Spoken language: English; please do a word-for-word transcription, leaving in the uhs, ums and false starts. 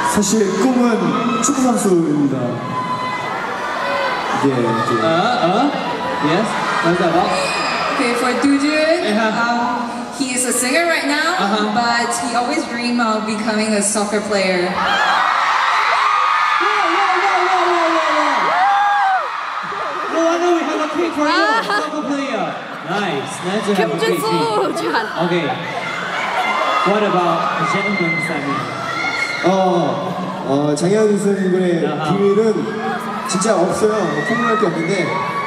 사실 꿈은 축구 선수입니다. 예. Uh, uh, yes. What's that about? Okay, for Doojun, Uh-huh. um, he is a singer right now, Uh-huh. but he always dreamed of becoming a soccer player. Oh, I know we have a cake for you, soccer player. Nice, nice to have a cake. 김준수! Okay. What about the gentleman Sammy? 어, 어 장현 선생님의 아하. 비밀은 진짜 없어요. 뭐 폭로할 게 없는데